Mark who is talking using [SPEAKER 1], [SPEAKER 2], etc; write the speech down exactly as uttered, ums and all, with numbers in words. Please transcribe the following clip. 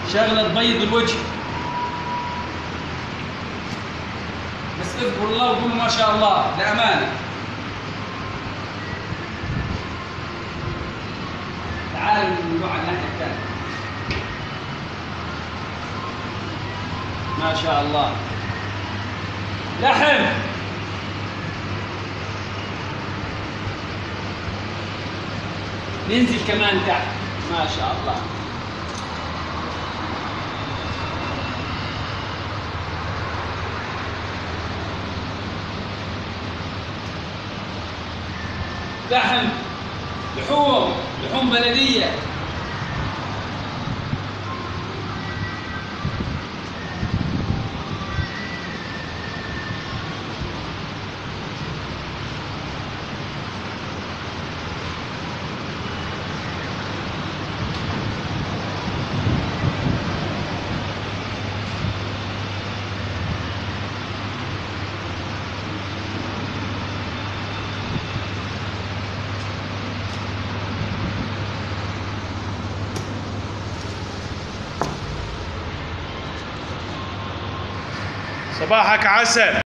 [SPEAKER 1] شغله تبيض الوجه. بس اذكروا الله وقولوا ما شاء الله لامانه. تعالوا نروح على الناحيه الثانيه. ما شاء الله لحم. ننزل كمان تحت. ما شاء الله. لحم، لحوم، لحوم بلدية.
[SPEAKER 2] صباحك عسل.